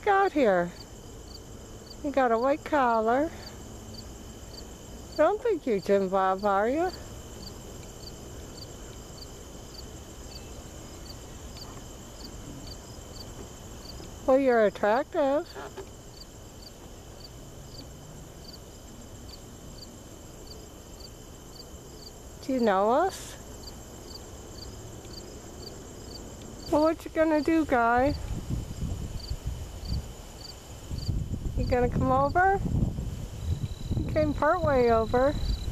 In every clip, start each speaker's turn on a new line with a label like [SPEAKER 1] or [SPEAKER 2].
[SPEAKER 1] got here? You got a white collar. I don't think you're Jim Bob, are you? Well, you're attractive. Do you know us? Well, what you gonna do, guy? You gonna come over? You came part way over.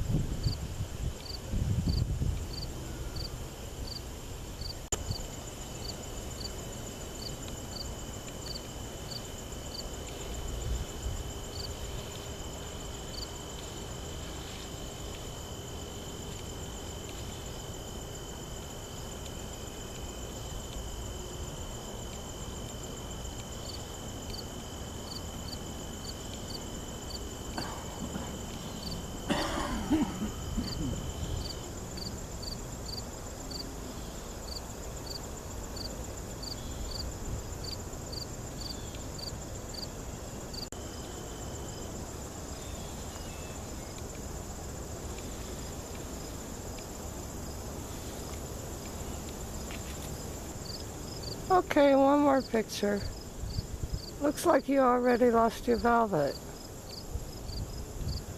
[SPEAKER 1] Okay, one more picture. Looks like you already lost your velvet.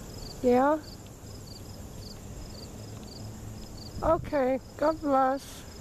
[SPEAKER 1] Yeah? Okay, God bless.